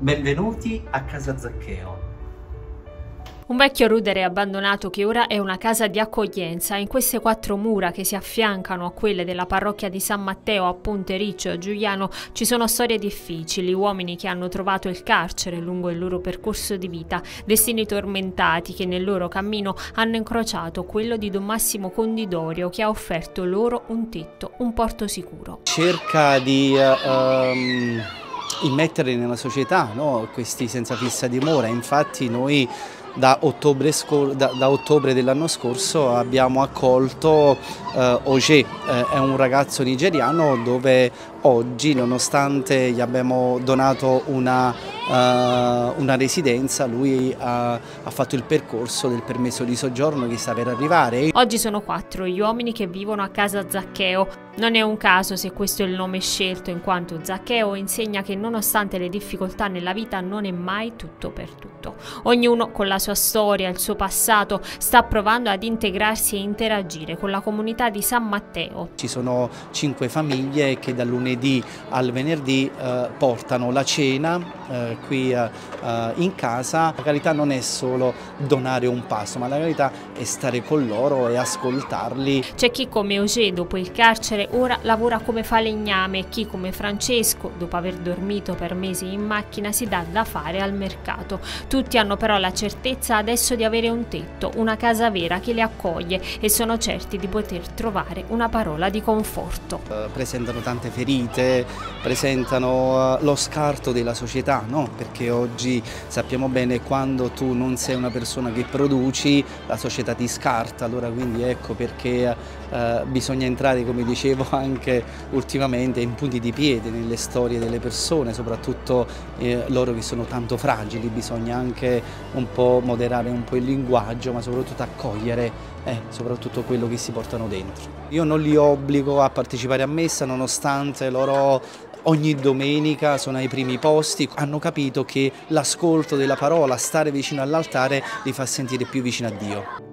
Benvenuti a casa Zaccheo. Un vecchio rudere abbandonato che ora è una casa di accoglienza. In queste 4 mura che si affiancano a quelle della parrocchia di San Matteo a Ponte Riccio Giuliano ci sono storie difficili, uomini che hanno trovato il carcere lungo il loro percorso di vita, destini tormentati che nel loro cammino hanno incrociato quello di Don Massimo Condidorio, che ha offerto loro un tetto, un porto sicuro. Cerca di immettere nella società, no, questi senza fissa dimora. Infatti noi da ottobre dell'anno scorso abbiamo accolto Oje, è un ragazzo nigeriano dove oggi, nonostante gli abbiamo donato una residenza, lui ha fatto il percorso del permesso di soggiorno che sta per arrivare. Oggi sono 4 gli uomini che vivono a casa Zaccheo. Non è un caso se questo è il nome scelto, in quanto Zaccheo insegna che nonostante le difficoltà nella vita non è mai tutto per tutto. Ognuno con la sua storia, il suo passato, sta provando ad integrarsi e interagire con la comunità di San Matteo. Ci sono 5 famiglie che dal lunedì al venerdì portano la cena qui in casa. La carità non è solo donare un pasto, ma la carità è stare con loro e ascoltarli. C'è chi come Oje dopo il carcere ora lavora come falegname e chi come Francesco dopo aver dormito per mesi in macchina si dà da fare al mercato. Tutti hanno però la certezza adesso di avere un tetto, una casa vera che li accoglie e sono certi di poter trovare una parola di conforto. Presentano tante ferite, presentano lo scarto della società, no? Perché oggi sappiamo bene quando tu non sei una persona che produci, la società ti scarta. Allora quindi ecco perché bisogna entrare, come dicevo anche ultimamente, in punti di piede nelle storie delle persone, soprattutto loro che sono tanto fragili. Bisogna anche un po' moderare un po' il linguaggio, ma soprattutto accogliere soprattutto quello che si portano dentro. Io non li obbligo a partecipare a messa, nonostante loro ogni domenica sono ai primi posti. Hanno capito che l'ascolto della parola, stare vicino all'altare, li fa sentire più vicino a Dio.